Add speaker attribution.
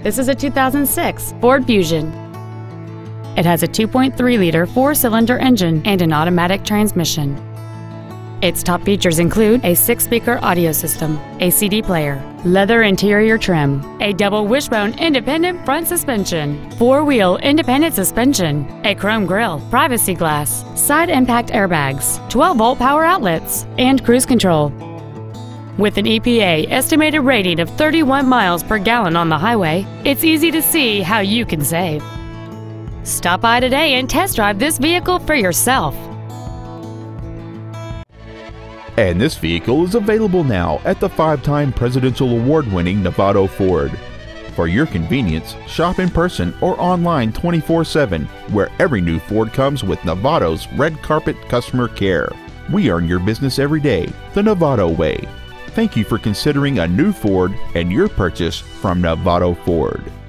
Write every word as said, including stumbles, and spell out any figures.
Speaker 1: This is a two thousand six Ford Fusion. It has a two point three liter four-cylinder engine and an automatic transmission. Its top features include a six-speaker audio system, a C D player, leather interior trim, a double wishbone independent front suspension, four-wheel independent suspension, a chrome grille, privacy glass, side impact airbags, twelve volt power outlets, and cruise control. With an E P A estimated rating of thirty-one miles per gallon on the highway, it's easy to see how you can save. Stop by today and test drive this vehicle for yourself.
Speaker 2: And this vehicle is available now at the five-time Presidential Award-winning Novato Ford. For your convenience, shop in person or online twenty-four seven, where every new Ford comes with Novato's red carpet customer care. We earn your business every day, the Novato way. Thank you for considering a new Ford and your purchase from Novato Ford.